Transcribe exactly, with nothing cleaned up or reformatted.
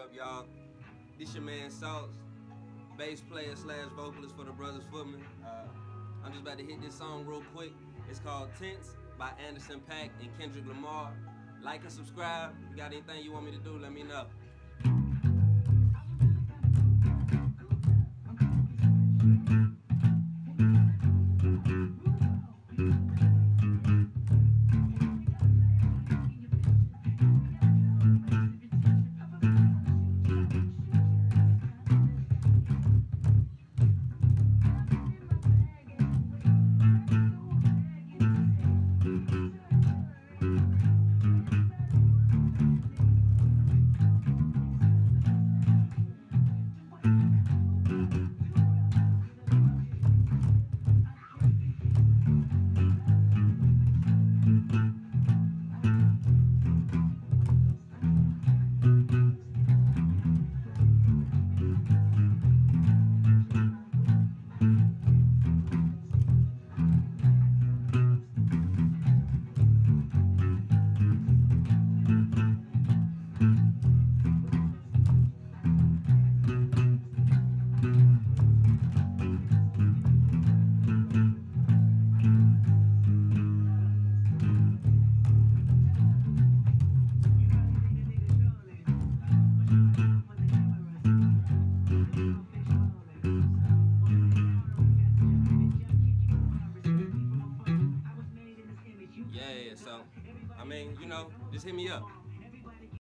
up, y'all? This your man Sauce, bass player slash vocalist for the brothers Footman. Uh, I'm just about to hit this song real quick. It's called Tints by Anderson .Paak and Kendrick Lamar. Like and subscribe. If you got anything you want me to do, let me know. Yeah, so, I mean, you know, just hit me up.